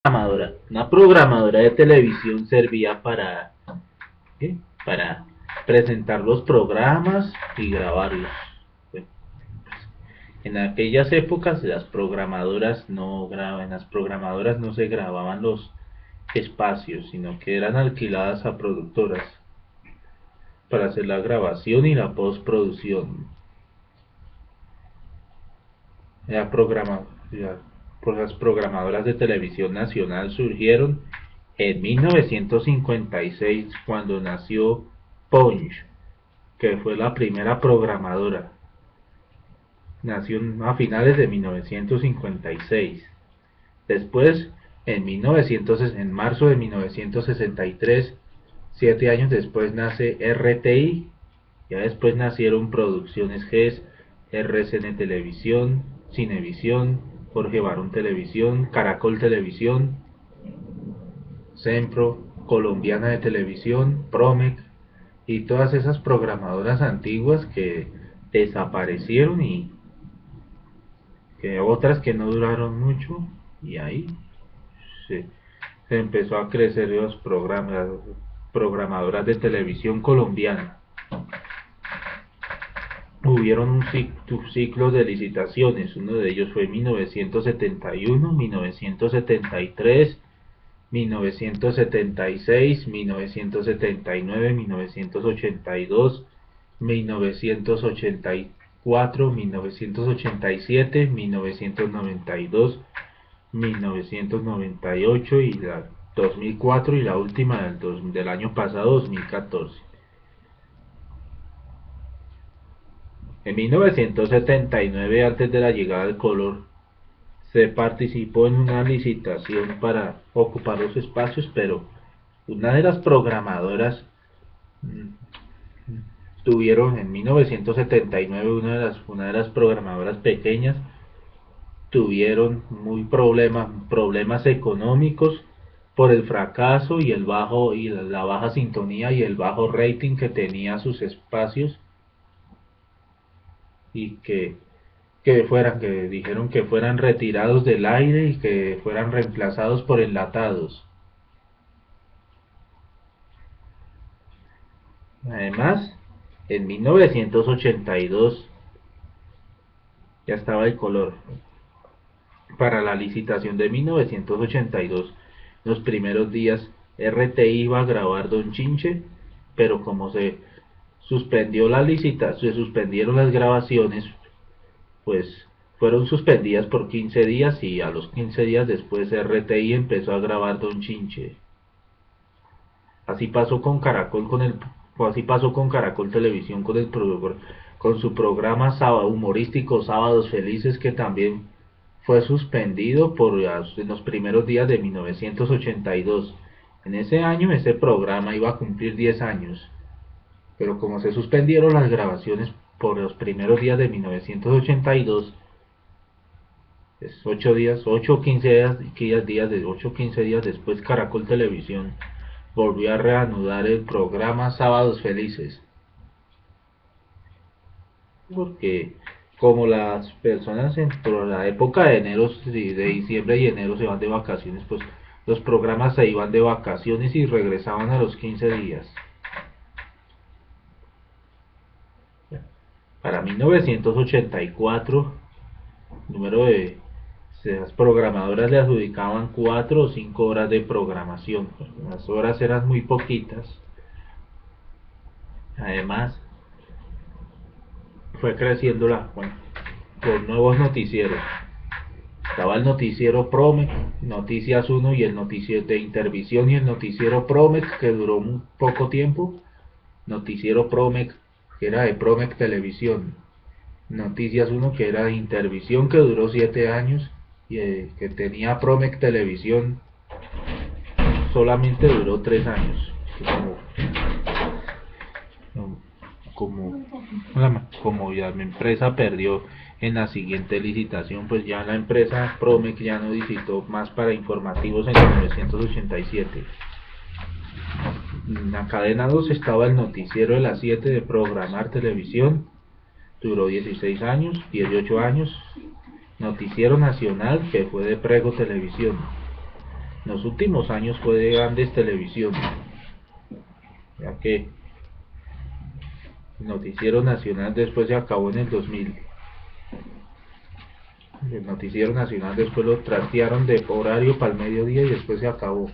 Una programadora de televisión servía ¿qué? Para presentar los programas y grabarlos. Bueno, en aquellas épocas en las programadoras no se grababan los espacios, sino que eran alquiladas a productoras para hacer la grabación y la postproducción. La programa, ya, Por las programadoras de televisión nacional surgieron en 1956 cuando nació Punch, que fue la primera programadora. Nació a finales de 1956. Después, en marzo de 1963, 7 años después nace RTI. Ya después nacieron Producciones GES, RCN Televisión, Cinevisión, Jorge Barón Televisión, Caracol Televisión, Sempro, Colombiana de Televisión, Promec y todas esas programadoras antiguas que desaparecieron y que otras que no duraron mucho y ahí se, se empezó a crecer los programadoras de televisión colombiana. Hubieron ciclos de licitaciones, uno de ellos fue en 1971, 1973, 1976, 1979, 1982, 1984, 1987, 1992, 1998 y la 2004 y la última del año pasado, 2014. En 1979, antes de la llegada del color, se participó en una licitación para ocupar los espacios, pero una de las programadoras mm, tuvieron en 1979 una de las programadoras pequeñas tuvieron problemas económicos por el fracaso y la baja sintonía y el bajo rating que tenía sus espacios y que dijeron que fueran retirados del aire y que fueran reemplazados por enlatados. Además, en 1982 ya estaba el color. Para la licitación de 1982, los primeros días, RTI iba a grabar Don Chinche, pero como se suspendieron las grabaciones, pues fueron suspendidas por 15 días y a los 15 días después RTI empezó a grabar Don Chinche. Así pasó con Caracol así pasó con Caracol Televisión con su programa humorístico Sábados Felices, que también fue suspendido en los primeros días de 1982. En ese año ese programa iba a cumplir 10 años, pero como se suspendieron las grabaciones por los primeros días de 1982, es 8 días, 8 o 15 8 o 15 días después, Caracol Televisión volvió a reanudar el programa Sábados Felices, porque como las personas por la época de enero, de diciembre y enero se van de vacaciones, pues los programas se iban de vacaciones y regresaban a los 15 días. Para 1984, número de las programadoras le adjudicaban 4 o 5 horas de programación. Las horas eran muy poquitas. Además, fue creciendo con nuevos noticieros. Estaba el noticiero Promec, Noticias 1 y el noticiero de Intervisión y el noticiero Promec, que duró un poco tiempo. Noticiero Promec, que era de Promec Televisión. Noticias 1, que era de Intervisión, que duró 7 años. Y que tenía Promec Televisión, solamente duró 3 años. Como, como ya mi empresa perdió en la siguiente licitación, pues ya la empresa Promec ya no licitó más para informativos en 1987. En la cadena 2 estaba el noticiero de las 7 de Programar Televisión, duró 16 años, 18 años. Noticiero Nacional, que fue de Prego Televisión. en los últimos años fue de Grandes Televisión, ya que el Noticiero Nacional después se acabó en el 2000. El Noticiero Nacional después lo trastearon de horario para el mediodía y después se acabó.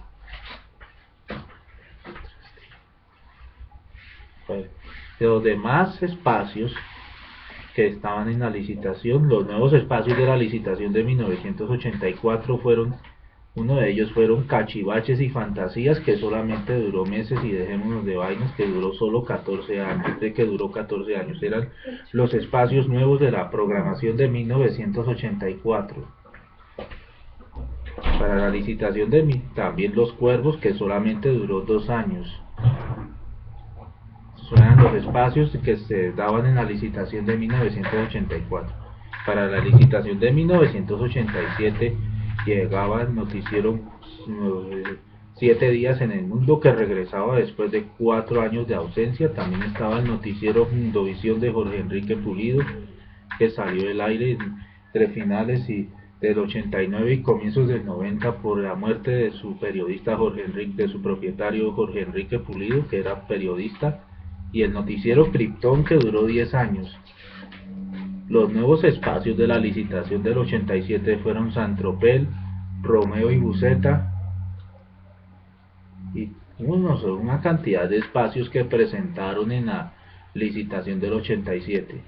Pues, de los demás espacios que estaban en la licitación, los nuevos espacios de la licitación de 1984 fueron, uno de ellos fueron Cachivaches y Fantasías, que solamente duró meses, y dejémonos de vainas, que duró solo 14 años, eran los espacios nuevos de la programación de 1984. Para la licitación de también Los Cuervos, que solamente duró 2 años. Eran los espacios que se daban en la licitación de 1984. Para la licitación de 1987 llegaba el noticiero 7 días en el mundo, que regresaba después de 4 años de ausencia. También estaba el noticiero Mundovisión de Jorge Enrique Pulido, que salió del aire entre finales del 89 y comienzos del 90 por la muerte de su periodista de su propietario Jorge Enrique Pulido, que era periodista, y el noticiero Krypton, que duró 10 años. Los nuevos espacios de la licitación del 87 fueron Santropel, Romeo y Buceta, y una cantidad de espacios que presentaron en la licitación del 87.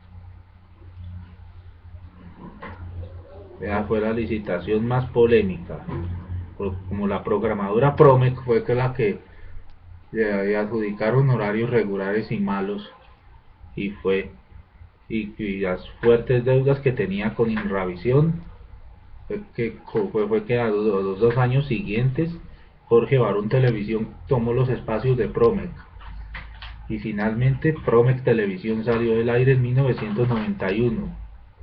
Fue la licitación más polémica, como la programadora Promec fue la que le adjudicaron horarios regulares y malos, y las fuertes deudas que tenía con Inravisión, fue que a los 2 años siguientes Jorge Barón Televisión tomó los espacios de Promec, y finalmente Promec Televisión salió del aire en 1991.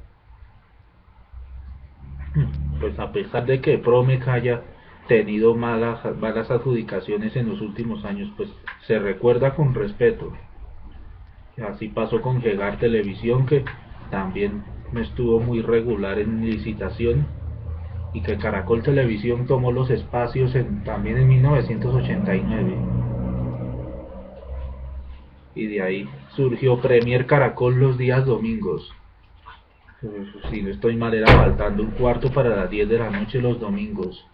Pues a pesar de que Promec haya tenido malas adjudicaciones en los últimos años, pues se recuerda con respeto. Así pasó con Gegar Televisión, que también estuvo muy regular en licitación, y que Caracol Televisión tomó los espacios también en 1989. Y de ahí surgió Premier Caracol los días domingos. Si no estoy mal, era faltando un cuarto para las 10 de la noche los domingos.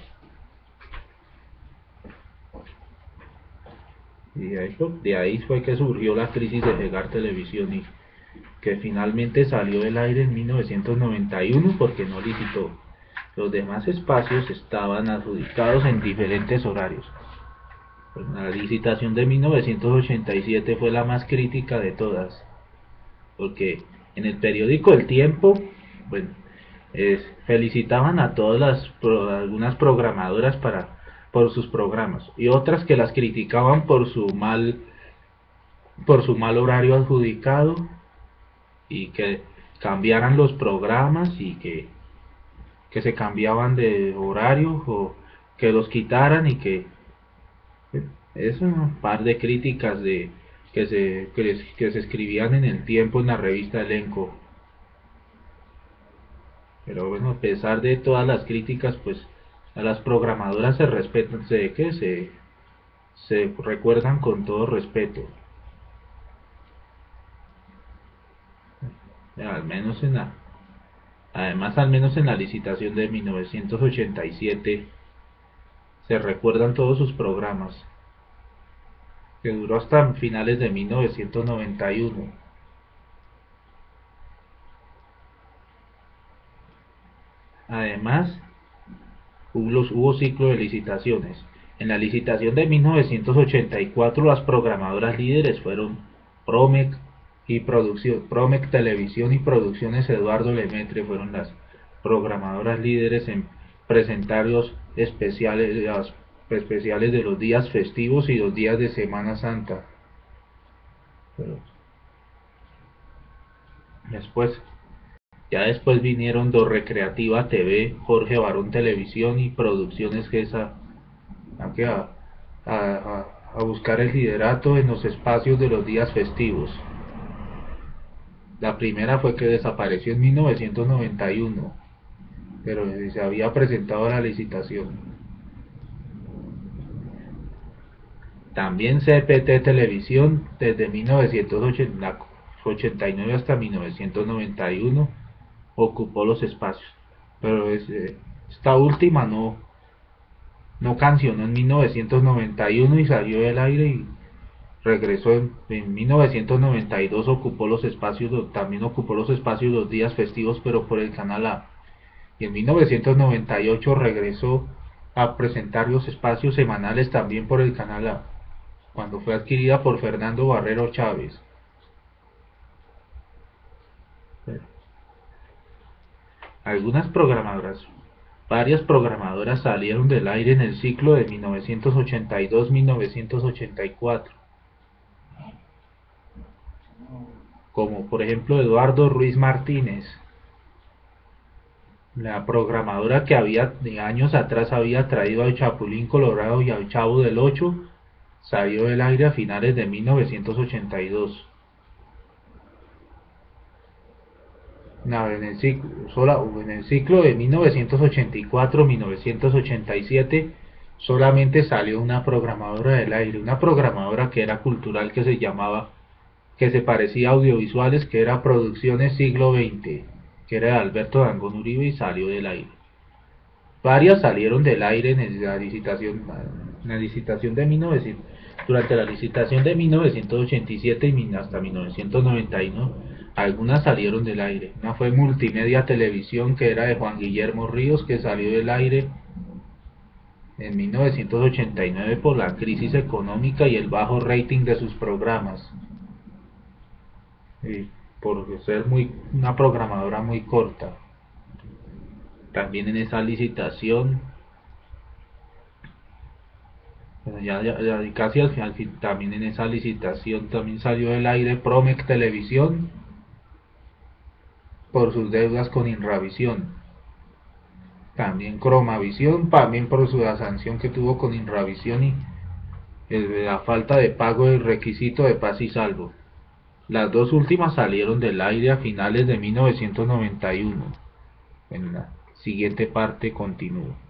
Y de ahí fue que surgió la crisis de Gegar Televisión, y que finalmente salió del aire en 1991 porque no licitó. Los demás espacios estaban adjudicados en diferentes horarios. Pues la licitación de 1987 fue la más crítica de todas, porque en el periódico El Tiempo, bueno, felicitaban a todas algunas programadoras por sus programas, y otras que las criticaban por su mal horario adjudicado, y que cambiaran los programas, y que se cambiaban de horario o que los quitaran, y que es un par de críticas que se escribían en El Tiempo, en la revista Elenco. Pero bueno, a pesar de todas las críticas, pues a las programadoras se respetan, se recuerdan con todo respeto. Al menos al menos en la licitación de 1987 se recuerdan todos sus programas, que duró hasta finales de 1991. Además, hubo ciclo de licitaciones. En la licitación de 1984 las programadoras líderes fueron Promec Promec Televisión y Producciones Eduardo Lemaitre, fueron las programadoras líderes en presentarios especiales de los días festivos y los días de Semana Santa. Pero después vinieron Do Recreativa TV, Jorge Barón Televisión y Producciones GESA a buscar el liderato en los espacios de los días festivos. La primera fue que desapareció en 1991, pero se había presentado la licitación. También CPT Televisión desde 1989 hasta 1991 ocupó los espacios, pero esta última no cancionó en 1991 y salió del aire y regresó en 1992, ocupó los espacios, también ocupó los espacios los días festivos, pero por el canal A. Y en 1998 regresó a presentar los espacios semanales también por el canal A, cuando fue adquirida por Fernando Barrero Chávez. Algunas programadoras, varias programadoras salieron del aire en el ciclo de 1982-1984, como por ejemplo Eduardo Ruiz Martínez, la programadora que de años atrás había traído al Chapulín Colorado y al Chavo del Ocho, salió del aire a finales de 1982. No, en el ciclo de 1984-1987 solamente salió una programadora del aire, una programadora que era cultural, que se parecía a audiovisuales, que era Producciones Siglo XX, que era de Alberto Dangond Uribe, y salió del aire. Varias salieron del aire durante la licitación de 1987 y hasta 1991. Algunas salieron del aire. Una fue Multimedia Televisión, que era de Juan Guillermo Ríos, que salió del aire en 1989 por la crisis económica y el bajo rating de sus programas, y por ser una programadora muy corta. También en esa licitación, bueno, ya casi al final, también en esa licitación también salió del aire Promec Televisión por sus deudas con Inravisión. También Cromavisión, también por la sanción que tuvo con Inravisión y la falta de pago del requisito de paz y salvo. Las dos últimas salieron del aire a finales de 1991. En la siguiente parte continúo.